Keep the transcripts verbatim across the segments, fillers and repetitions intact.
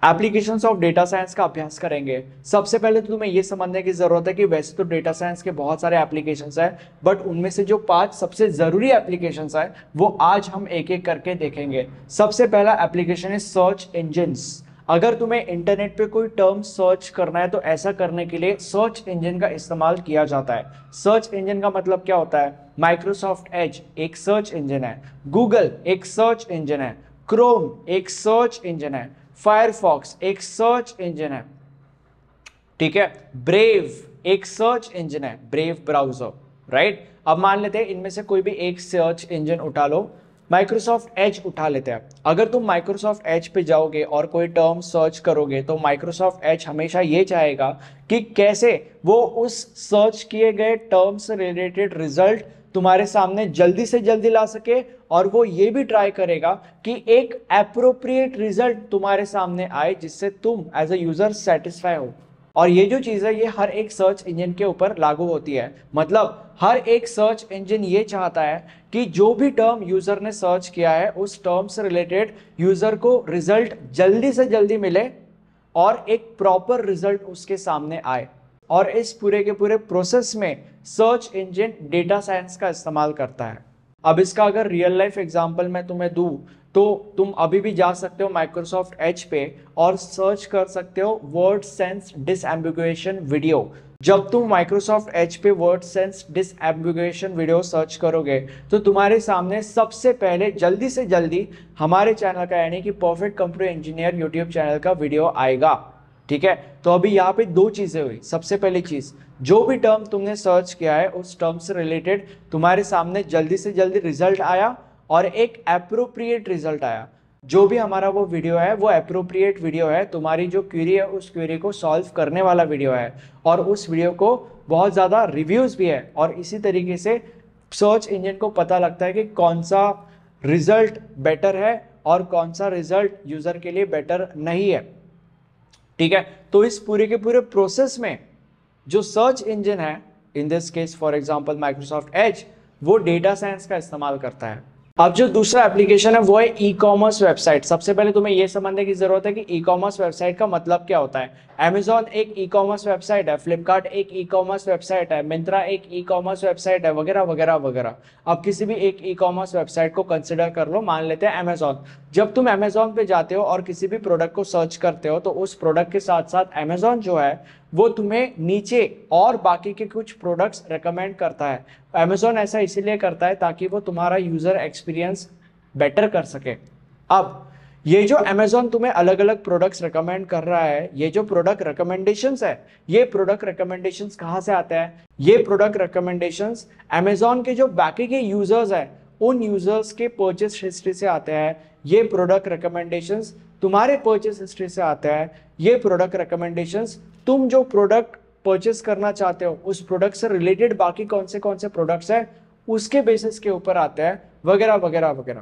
Applications of data science का अभ्यास करेंगे। सबसे पहले तो तुम्हें यह समझने की जरूरत है कि वैसे तो डेटा साइंस के बहुत सारे एप्लीकेशंस हैं, बट उनमें से जो पांच सबसे जरूरी एप्लीकेशंस हैं वो आज हम एक एक करके देखेंगे। सबसे पहला एप्लीकेशन है सर्च इंजिन्स। अगर तुम्हें इंटरनेट पे कोई टर्म सर्च करना है तो ऐसा करने के लिए सर्च इंजन का इस्तेमाल किया जाता है। सर्च इंजन का मतलब क्या होता है? माइक्रोसॉफ्ट एज एक सर्च इंजन है, गूगल एक सर्च इंजन है, क्रोम एक सर्च इंजन है, फायरफॉक्स एक सर्च इंजन है, ठीक है, ब्रेव एक सर्च इंजन है, ब्रेव ब्राउजर, राइट। अब मान लेते हैं इनमें से कोई भी एक सर्च इंजन उठा लो। माइक्रोसॉफ्ट एज उठा लेते हैं। अगर तुम माइक्रोसॉफ्ट एज पे जाओगे और कोई टर्म सर्च करोगे तो माइक्रोसॉफ्ट एज हमेशा ये चाहेगा कि कैसे वो उस सर्च किए गए टर्म से रिलेटेड रिजल्ट तुम्हारे सामने जल्दी से जल्दी ला सके, और वो ये भी ट्राई करेगा कि एक एप्रोप्रिएट रिजल्ट तुम्हारे सामने आए जिससे तुम एज अ यूजर सेटिस्फाई हो। और ये जो चीज है ये हर एक सर्च इंजन के ऊपर लागू होती है। मतलब हर एक सर्च इंजन ये चाहता है कि जो भी टर्म यूजर ने सर्च किया है उस टर्म से रिलेटेड यूजर को रिजल्ट जल्दी से जल्दी मिले और एक प्रॉपर रिजल्ट उसके सामने आए। और इस पूरे के पूरे प्रोसेस में सर्च इंजन डेटा साइंस का इस्तेमाल करता है। अब इसका अगर रियल लाइफ एग्जांपल मैं तुम्हें दूं तो तुम अभी भी जा सकते हो माइक्रोसॉफ्ट एज पे और सर्च कर सकते हो वर्ड सेंस डिसएम्बिगुएशन वीडियो। जब तुम माइक्रोसॉफ्ट एज पे word sense disambiguation video search करोगे तो तुम्हारे सामने सबसे पहले जल्दी से जल्दी हमारे चैनल का यानी कि perfect computer engineer YouTube channel का वीडियो आएगा, ठीक है। तो अभी यहाँ पे दो चीजें हुई। सबसे पहली चीज, जो भी टर्म तुमने सर्च किया है उस टर्म से रिलेटेड तुम्हारे सामने जल्दी से जल्दी रिजल्ट आया और एक एप्रोप्रिएट रिजल्ट आया। जो भी हमारा वो वीडियो है वो एप्रोप्रिएट वीडियो है, तुम्हारी जो क्वेरी है उस क्वेरी को सॉल्व करने वाला वीडियो है, और उस वीडियो को बहुत ज़्यादा रिव्यूज़ भी है। और इसी तरीके से सर्च इंजन को पता लगता है कि कौन सा रिजल्ट बेटर है और कौन सा रिजल्ट यूज़र के लिए बेटर नहीं है, ठीक है। तो इस पूरे के पूरे प्रोसेस में जो सर्च इंजन है, in this case for example Microsoft Edge, वो डेटा साइंस का इस्तेमाल करता है। अब जो दूसरा एप्लीकेशन है वो है ई कॉमर्स वेबसाइट। सबसे पहले तुम्हें यह समझने की जरूरत है कि ई कॉमर्स वेबसाइट का मतलब क्या होता है। अमेजॉन एक ई कॉमर्स वेबसाइट है, फ्लिपकार्ट एक ई कॉमर्स वेबसाइट है, मिंत्रा एक ई कॉमर्स वेबसाइट है, वगैरह वगैरह वगैरह। अब किसी भी एक ई कॉमर्स वेबसाइट को कंसिडर कर लो, मान लेते हैं अमेजॉन। जब तुम अमेजॉन पे जाते हो और किसी भी प्रोडक्ट को सर्च करते हो तो उस प्रोडक्ट के साथ साथ अमेजॉन जो है वो तुम्हें नीचे और बाकी के कुछ प्रोडक्ट्स रेकमेंड करता है। अमेजॉन ऐसा इसीलिए करता है ताकि वो तुम्हारा यूजर एक्सपीरियंस बेटर कर सके। अब ये जो अमेजॉन तुम्हें अलग अलग प्रोडक्ट्स रेकमेंड कर रहा है, ये जो प्रोडक्ट रिकमेंडेशंस है, ये प्रोडक्ट रिकमेंडेशंस कहाँ से आते हैं? ये प्रोडक्ट रिकमेंडेशंस अमेजॉन के जो बाकी के यूजर्स हैं उन यूजर्स के परचेस हिस्ट्री से आते हैं। ये प्रोडक्ट रिकमेंडेशंस तुम्हारे परचेस हिस्ट्री से आते हैं। ये प्रोडक्ट रिकमेंडेशंस तुम जो प्रोडक्ट परचेस करना चाहते हो उस प्रोडक्ट से रिलेटेड बाकी कौन से कौन से प्रोडक्ट्स हैं उसके बेसिस के ऊपर आते हैं, वगैरह वगैरह वगैरह,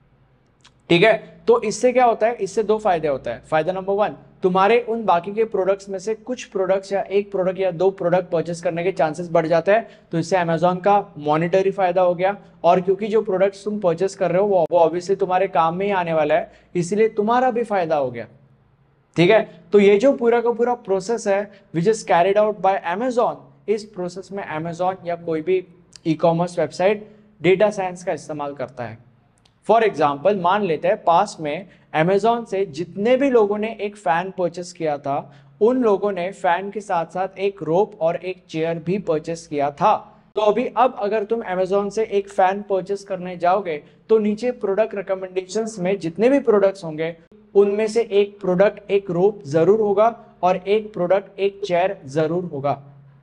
ठीक है। तो इससे क्या होता है? इससे दो फायदे होते हैं। फायदा नंबर वन, तुम्हारे उन बाकी के प्रोडक्ट्स में से कुछ प्रोडक्ट्स या एक प्रोडक्ट या दो प्रोडक्ट परचेस करने के चांसेस बढ़ जाते हैं, तो इससे अमेजॉन का मॉनिटरी फायदा हो गया। और क्योंकि जो प्रोडक्ट्स तुम परचेस कर रहे हो वो ऑब्वियसली तुम्हारे काम में ही आने वाला है, इसलिए तुम्हारा भी फायदा हो गया, ठीक है। तो ये जो पूरा का पूरा प्रोसेस है which is carried out by Amazon, इस प्रोसेस में अमेजॉन या कोई भी e commerce website data science का इस्तेमाल करता है। फॉर एग्जाम्पल मान लेते हैं पास में अमेजॉन से जितने भी लोगों ने एक फैन परचेस किया था उन लोगों ने फैन के साथ साथ एक रोप और एक चेयर भी परचेस किया था। तो अभी अब अगर तुम अमेजॉन से एक फैन परचेस करने जाओगे तो नीचे प्रोडक्ट रिकमेंडेशंस में जितने भी प्रोडक्ट्स होंगे उनमें से एक प्रोडक्ट एक रोप जरूर होगा और एक प्रोडक्ट एक चेयर जरूर होगा,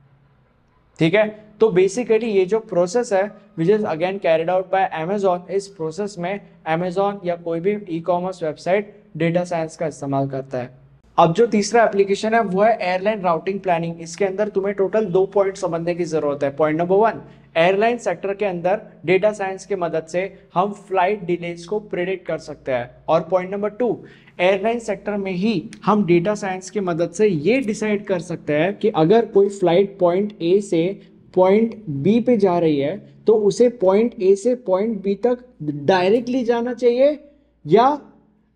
ठीक है। तो बेसिकली ये जो प्रोसेस है which is again carried out by Amazon, इस प्रोसेस में अमेजॉन या कोई भी e commerce website data science का इस्तेमाल करता है। अब जो तीसरा एप्लीकेशन है वो है एयरलाइन राउटिंग प्लानिंग। इसके अंदर तुम्हें टोटल दो पॉइंट समझने की जरूरत है। Point number one, airline sector के अंदर डेटा साइंस की मदद से हम फ्लाइट डिलेज को प्रेडिक्ट कर सकते हैं। और point number two, airline sector में ही हम डेटा साइंस की मदद से ये डिसाइड कर सकते हैं कि अगर कोई फ्लाइट पॉइंट ए से पॉइंट बी पे जा रही है तो उसे पॉइंट ए से पॉइंट बी तक डायरेक्टली जाना चाहिए, या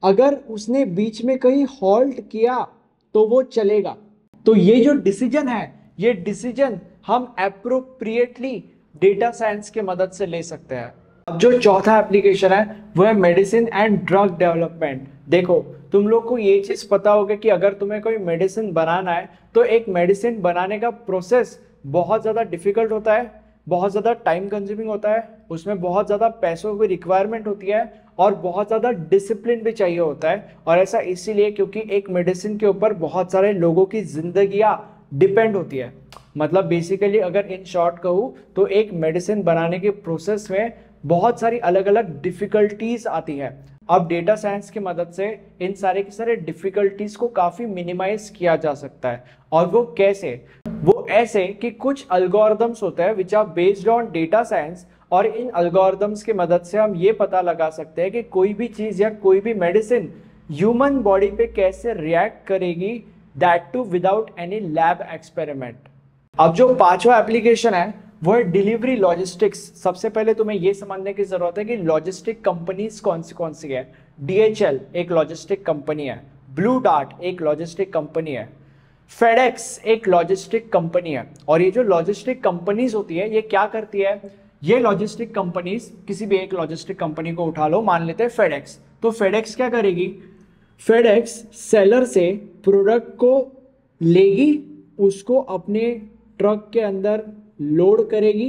अगर उसने बीच में कहीं हॉल्ट किया तो वो चलेगा। तो ये जो डिसीजन है, ये डिसीजन हम एप्रोप्रिएटली डेटा साइंस के मदद से ले सकते हैं। अब जो चौथा एप्लीकेशन है वो है मेडिसिन एंड ड्रग डेवलपमेंट। देखो, तुम लोग को ये चीज पता होगा कि अगर तुम्हें कोई मेडिसिन बनाना है तो एक मेडिसिन बनाने का प्रोसेस बहुत ज्यादा डिफिकल्ट होता है, बहुत ज्यादा टाइम कंज्यूमिंग होता है, उसमें बहुत ज्यादा पैसों की रिक्वायरमेंट होती है और बहुत ज्यादा डिसिप्लिन भी चाहिए होता है। और ऐसा इसीलिए क्योंकि एक मेडिसिन के ऊपर बहुत सारे लोगों की जिंदगियां डिपेंड होती है। मतलब बेसिकली अगर इन शॉर्ट कहूँ तो एक मेडिसिन बनाने के प्रोसेस में बहुत सारी अलग अलग डिफिकल्टीज आती है। अब डेटा साइंस की मदद से इन सारे के सारे डिफिकल्टीज को काफी मिनिमाइज किया जा सकता है। और वो कैसे? वो ऐसे कि कुछ अल्गोरिदम्स होते हैं which are based on data science, और इन अल्गोरिदम्स की मदद से हम ये पता लगा सकते हैं कि कोई भी चीज या कोई भी मेडिसिन ह्यूमन बॉडी पे कैसे रिएक्ट करेगी, that too without any lab experiment. अब जो पांचवा एप्लीकेशन है वो है डिलीवरी लॉजिस्टिक्स। सबसे पहले तुम्हें यह समझने की जरूरत है कि लॉजिस्टिक कंपनीज कौन सी कौन सी है। डीएचएल एक लॉजिस्टिक कंपनी है, ब्लू डार्ट एक लॉजिस्टिक कंपनी है, फेडेक्स एक लॉजिस्टिक कंपनी है। और ये जो लॉजिस्टिक कंपनीज होती है ये क्या करती है? ये लॉजिस्टिक कंपनीज, किसी भी एक लॉजिस्टिक कंपनी को उठा लो, मान लेते हैं फेडेक्स। तो फेडेक्स क्या करेगी? फेडेक्स सेलर से प्रोडक्ट को लेगी, उसको अपने ट्रक के अंदर लोड करेगी।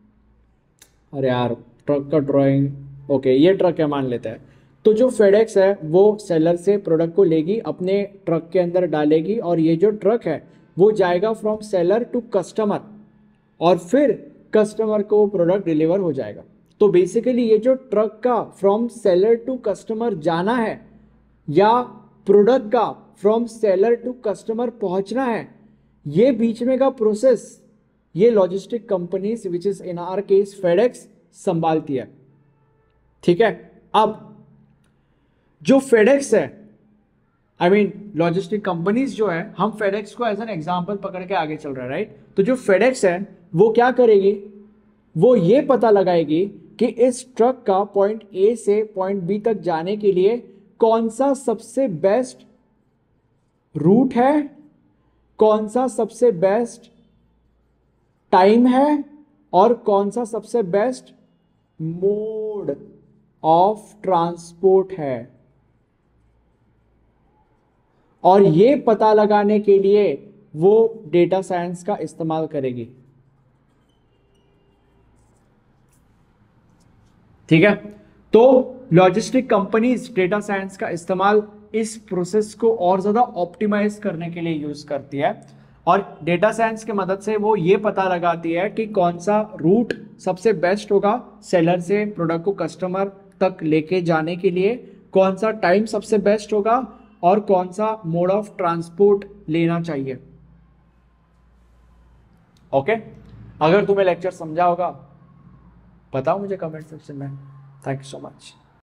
अरे यार, ट्रक का ड्राइंग, ओके ये ट्रक है मान लेते हैं। तो जो फेडेक्स है वो सेलर से प्रोडक्ट को लेगी, अपने ट्रक के अंदर डालेगी, और ये जो ट्रक है वो जाएगा फ्रॉम सेलर टू कस्टमर, और फिर कस्टमर को प्रोडक्ट डिलीवर हो जाएगा। तो बेसिकली ये जो ट्रक का फ्रॉम सेलर टू कस्टमर जाना है या प्रोडक्ट का फ्रॉम सेलर टू कस्टमर पहुंचना है, ये बीच में का प्रोसेस ये logistic companies which is in our case FedEx संभालती है। ठीक है, अब जो फेडेक्स है, आई मीन लॉजिस्टिक कंपनीज जो है, हम फेडेक्स को एज एन एग्जांपल पकड़ के आगे चल रहे हैं, राइट। तो जो फेडेक्स है वो क्या करेगी? वो ये पता लगाएगी कि इस ट्रक का पॉइंट ए से पॉइंट बी तक जाने के लिए कौन सा सबसे बेस्ट रूट है, कौन सा सबसे बेस्ट टाइम है, और कौन सा सबसे बेस्ट मोड ऑफ ट्रांसपोर्ट है। और ये पता लगाने के लिए वो डेटा साइंस का इस्तेमाल करेगी। ठीक है, तो लॉजिस्टिक कंपनीज डेटा साइंस का इस्तेमाल इस प्रोसेस को और ज्यादा ऑप्टिमाइज करने के लिए यूज करती है। और डेटा साइंस की मदद से वो ये पता लगाती है कि कौन सा रूट सबसे बेस्ट होगा सेलर से प्रोडक्ट को कस्टमर तक लेके जाने के लिए, कौन सा टाइम सबसे बेस्ट होगा, और कौन सा मोड ऑफ ट्रांसपोर्ट लेना चाहिए। ओके, अगर तुम्हें लेक्चर समझा होगा बताओ मुझे कमेंट सेक्शन में। Thank you so much.